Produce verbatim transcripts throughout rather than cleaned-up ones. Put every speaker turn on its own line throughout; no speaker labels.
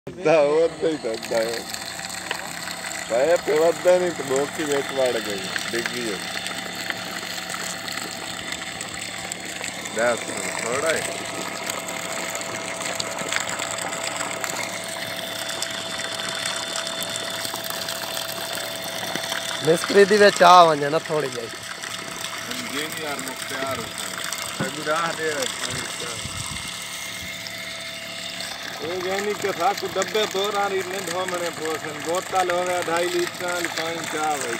पे वद्दा नहीं तो बोकी वेट वाड़ गई डिग्गी है दस थोड़ा है
मिस्त्री दी वे चाह वने ना थोड़ी जाई
हम ये नहीं यार मुख्तार गुराह दे ये गैनी के साथ डब्बे दो रारी ने धो मने पोसन बोतल हो गया ढाई लीटर पानी चाह भाई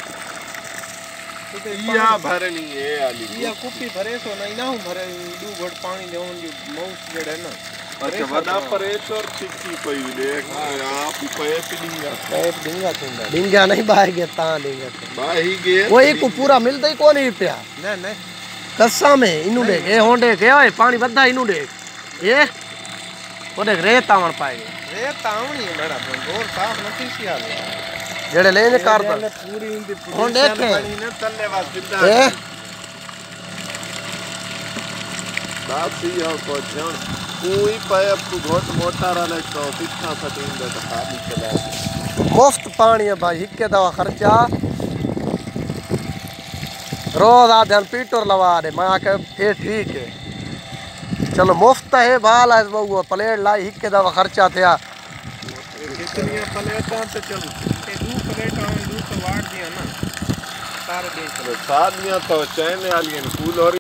तो या भरनी है आली
या कुप्पी भरे सो नहीं ना हूं भरे दो घट पानी देवन जो माउस जड़े ना
अच्छा वदा पर एक और चिक्की पई देख आप पैप डिंगा
पैप डिंगा तुंदा
डिंगा नहीं बाहे गया ता डिंगा
बाही गए
वो एक पूरा मिलता ही कोनी पिया
ना ना
कस्सा में इनु देख ए होंडे के ओए पानी बद्दा इनु देख ये वो देख रेत आवण पाएगी
रेत आवणी है बड़ा और साफ नहीं सियाल
जेड़े लेने कार पर
पूरी इंदी
हों देखे
पानी ने तल्ले वास सिद्धा
ए
बात सी हो को जण कोई पैप को घोट मोटा वाले तो पिछा फटीन दे तो पानी चला
मुफ्त पानी है भाई हिक्के दवा खर्चा रोज आधे पीटर लवा दे मैं आके ये ठीक है चलो मुफ्त है बाल है वो प्लेट लाई हिक्के दवा खर्चा थे
कितनी प्लेटां पे चल ए दो प्लेटां दो तो वाट दिया ना सारे देख
सादियां तो चैन वाली फूल और